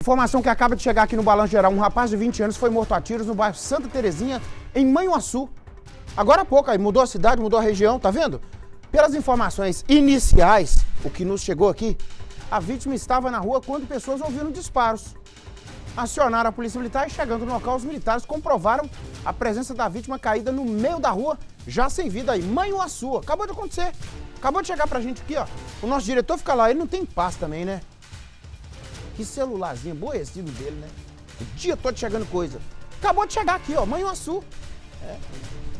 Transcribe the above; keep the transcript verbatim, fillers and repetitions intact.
Informação que acaba de chegar aqui no Balanço Geral. Um rapaz de vinte anos foi morto a tiros no bairro Santa Terezinha, em Manhuaçu. Agora há pouco, aí mudou a cidade, mudou a região, tá vendo? Pelas informações iniciais, o que nos chegou aqui, a vítima estava na rua quando pessoas ouviram disparos. Acionaram a polícia militar e, chegando no local, os militares comprovaram a presença da vítima caída no meio da rua, já sem vida aí. Manhuaçu, acabou de acontecer. Acabou de chegar pra gente aqui, ó. O nosso diretor fica lá, ele não tem paz também, né? Que celularzinho aborrecido dele, né? O dia todo chegando coisa. Acabou de chegar aqui, ó, Manhuaçu. É.